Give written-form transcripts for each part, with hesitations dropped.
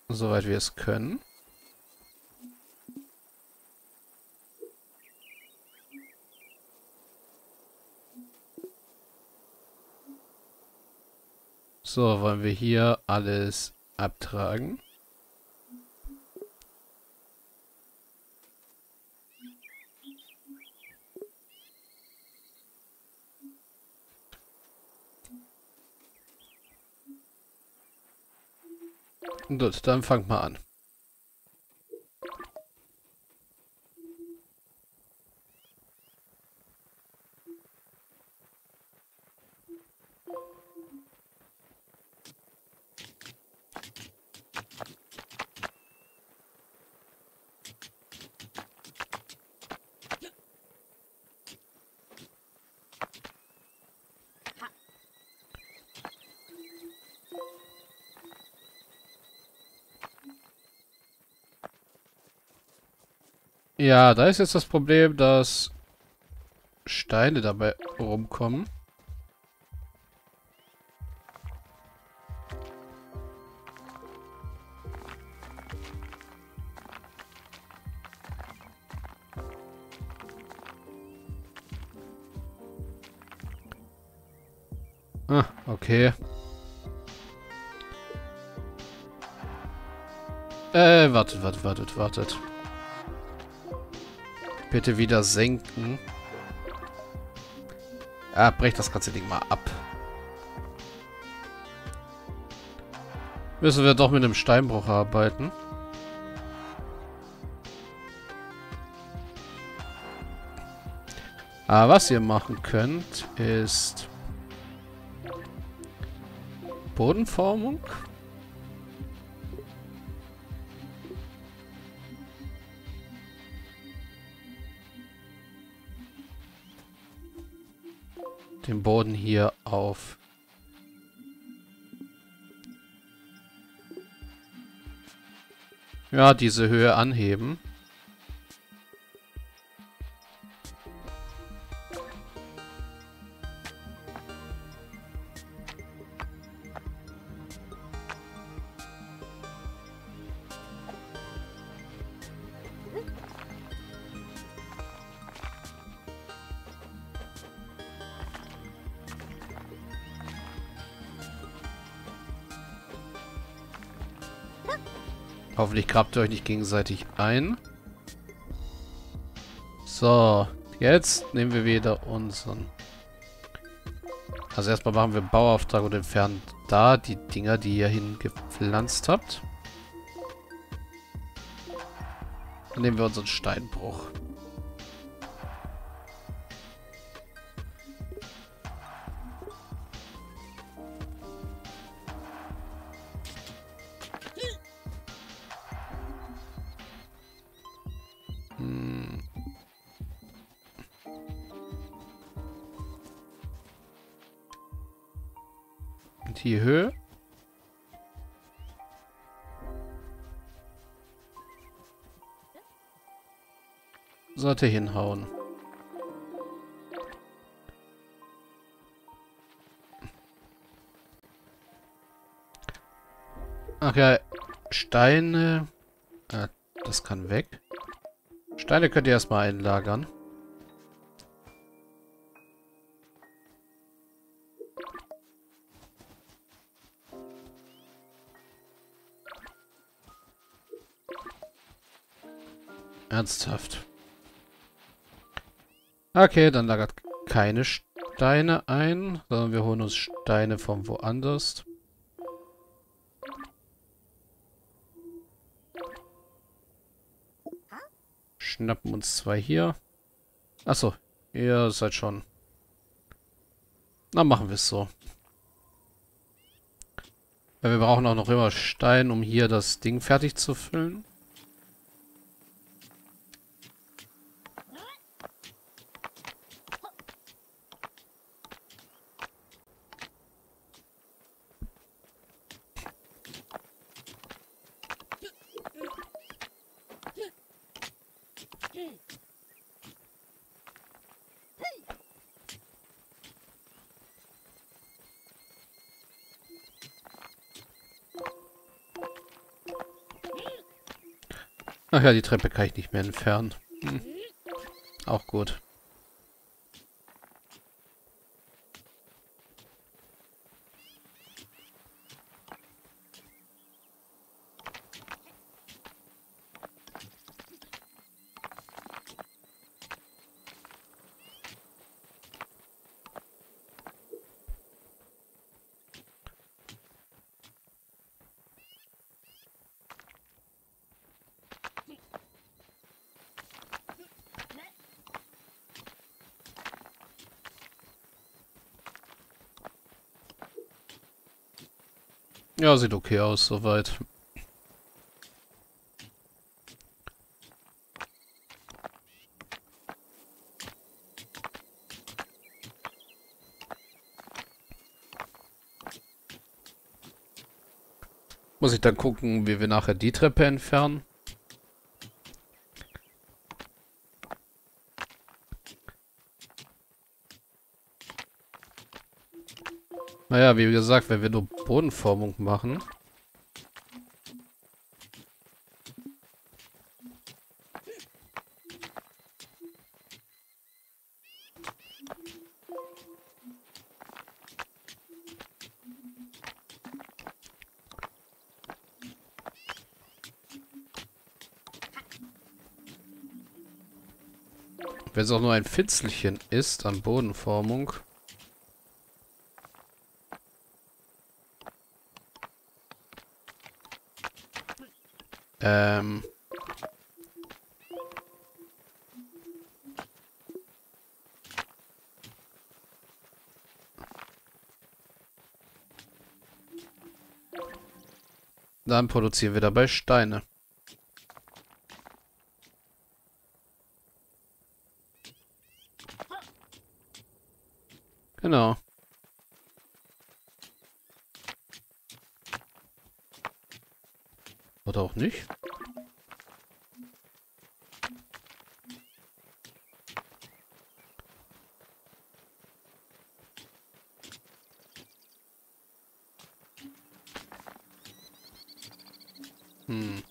Soweit wir es können. So, wollen wir hier alles abtragen? Gut, dann fangt mal an. Ja, da ist jetzt das Problem, dass Steine dabei rumkommen. Ah, okay. Wartet. Bitte wieder senken. Ah, brech das ganze Ding mal ab. Müssen wir doch mit einem Steinbruch arbeiten. Aber was ihr machen könnt, ist Bodenformung. Den Boden hier auf ja, diese Höhe anheben. Hoffentlich grabt ihr euch nicht gegenseitig ein. So, jetzt nehmen wir wieder unseren. Also erstmal machen wir einen Bauauftrag und entfernen da die Dinger, die ihr hingepflanzt habt. Dann nehmen wir unseren Steinbruch. Und die Höhe. Sollte hinhauen. Ach ja, Steine. Das kann weg. Steine könnt ihr erstmal einlagern. Ernsthaft. Okay, dann lagert keine Steine ein, sondern wir holen uns Steine von woanders. Schnappen uns zwei hier. Achso, ihr seid schon. Na, machen wir es so. Weil wir brauchen auch noch immer Stein, um hier das Ding fertig zu füllen. Ach ja, die Treppe kann ich nicht mehr entfernen. Hm, auch gut. Ja, sieht okay aus, soweit. Muss ich dann gucken, wie wir nachher die Treppe entfernen? Naja, wie gesagt, wenn wir nur Bodenformung machen. Wenn es auch nur ein Fitzelchen ist an Bodenformung. Ähm. Dann produzieren wir dabei Steine. Genau. Oder auch nicht. Hm.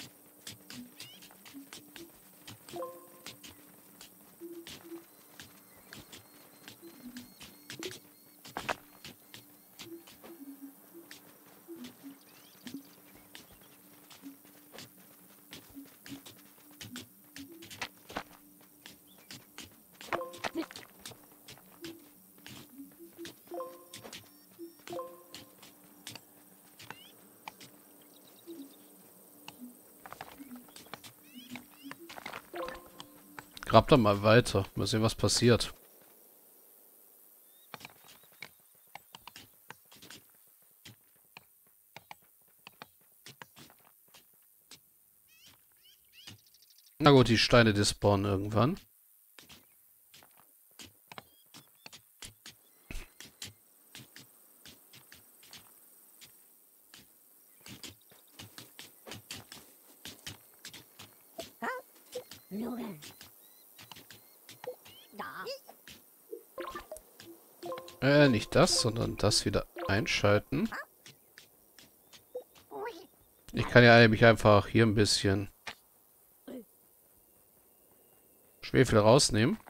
Grab da mal weiter. Mal sehen, was passiert. Na gut, die Steine, die spawnen irgendwann. Nicht das, sondern das wieder einschalten. Ich kann ja nämlich einfach hier ein bisschen Schwefel rausnehmen.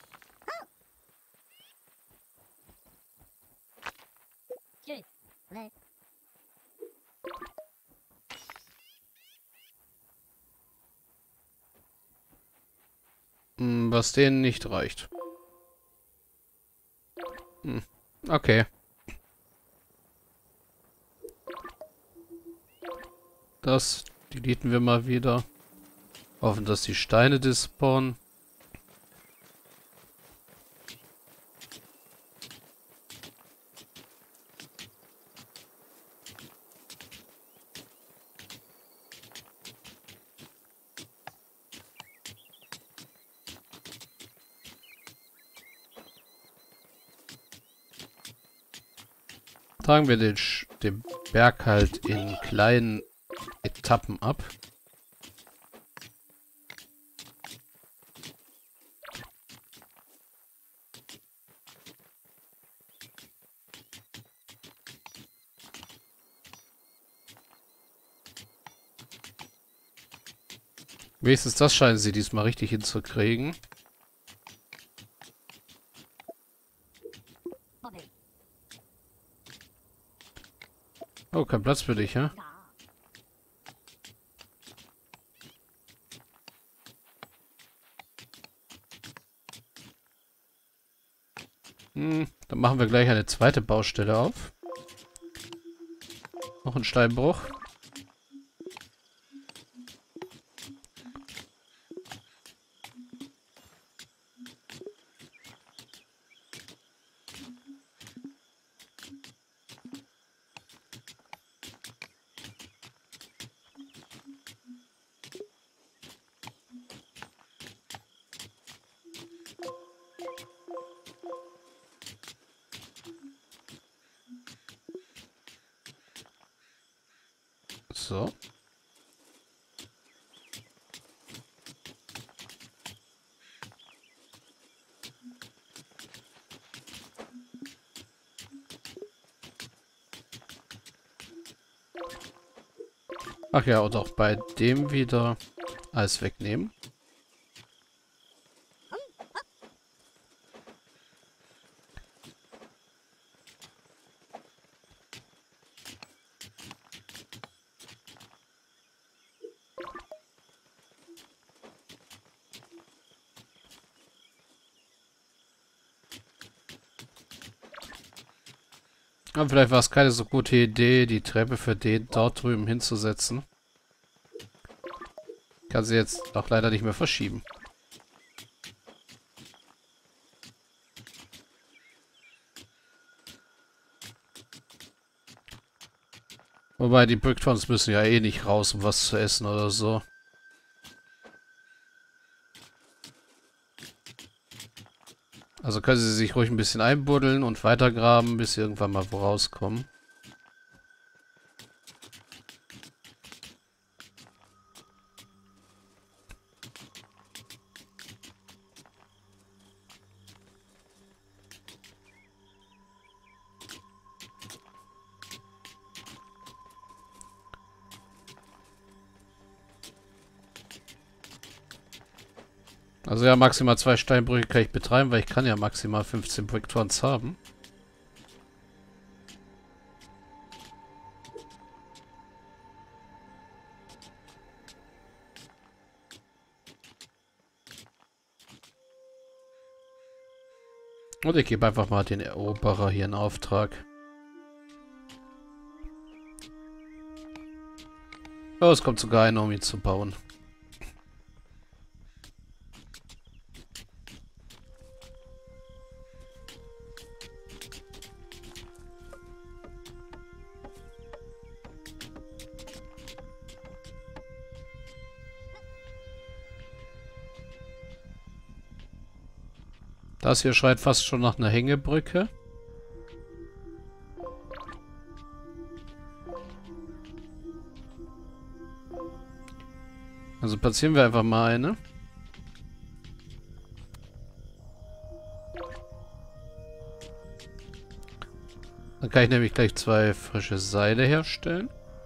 Was denen nicht reicht. Okay. Das deleten wir mal wieder. Hoffen, dass die Steine despawnen. Tragen wir den Berg halt in kleinen Etappen ab. Wenigstens das scheinen sie diesmal richtig hinzukriegen. Oh, kein Platz für dich, ja? Dann machen wir gleich eine zweite Baustelle auf. Noch ein Steinbruch. So. Ach ja, und auch bei dem wieder alles wegnehmen. Aber vielleicht war es keine so gute Idee, die Treppe für den dort drüben hinzusetzen. Kann sie jetzt auch leider nicht mehr verschieben. Wobei, die Bricktons müssen ja eh nicht raus, um was zu essen oder so. Also können sie sich ruhig ein bisschen einbuddeln und weitergraben, bis sie irgendwann mal wo rauskommen. Also ja, maximal 2 Steinbrüche kann ich betreiben, weil ich kann ja maximal 15 Bricktons haben. Und ich gebe einfach mal den Eroberer hier in Auftrag. Oh, es kommt sogar einer, um ihn zu bauen. Das hier schreit fast schon nach einer Hängebrücke. Also platzieren wir einfach mal eine. Dann kann ich nämlich gleich 2 frische Seile herstellen.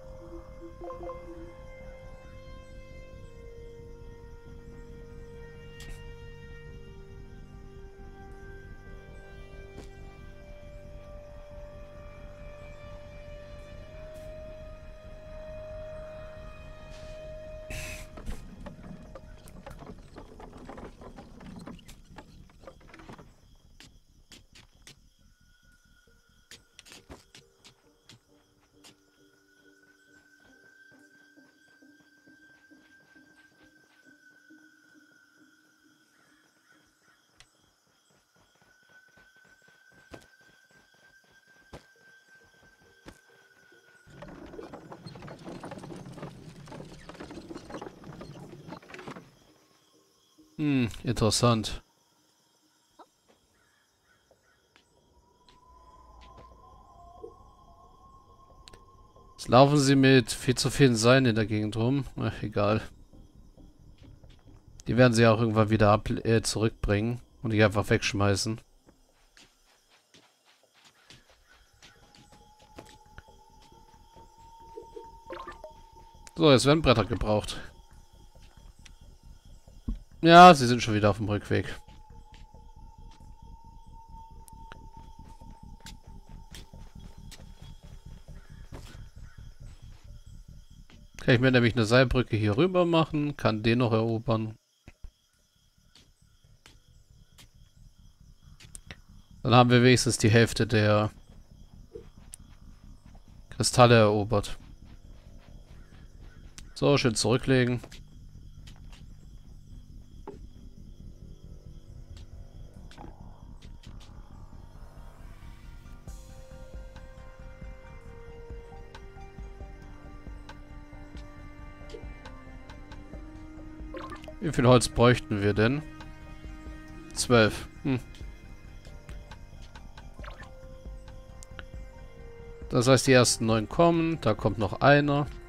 Interessant. Jetzt laufen sie mit viel zu vielen Seilen in der Gegend rum. Ach, egal. Die werden sie auch irgendwann wieder zurückbringen und die einfach wegschmeißen. So, jetzt werden Bretter gebraucht. Ja, sie sind schon wieder auf dem Rückweg. Kann ich mir nämlich eine Seilbrücke hier rüber machen, kann den noch erobern. Dann haben wir wenigstens die Hälfte der Kristalle erobert. So, schön zurücklegen. Wie viel Holz bräuchten wir denn? 12. Das heißt, die ersten 9 kommen. Da kommt noch einer.